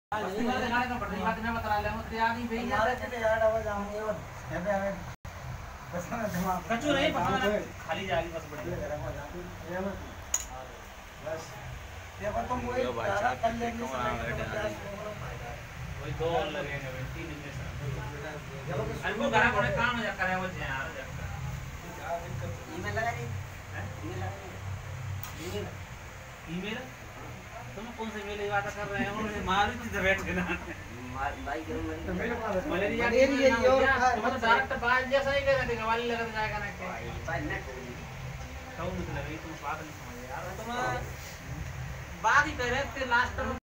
बस्ती वाले दिखाने का पड़ता है बात मैं बता रहा हूं तेरे आदमी भेज हमारे चले यार आवाज आऊंगे और यहां पे हमें बस ना दिमाग कचू नहीं पता खाली जाएगी बस बड़ी बस ये पर तुम वही सारा कर लेंगे वही दो और लगेंगे 3 दिन में अरे वो घर कोने काम जा करे वो यार ईमेल लगा दी ईमेल तुम कौन से मेल की बात कर रहे हो मुझे मालूम चीज बैठ के ना भाई करूं मलेरिया ये और मतलब डायरेक्ट बाल जैसा ही कहते हैं वाली लगा जाएगा ना के भाई नेट तो मतलब तुम बात नहीं समझ यार तुम बात ही कर रहे थे लास्ट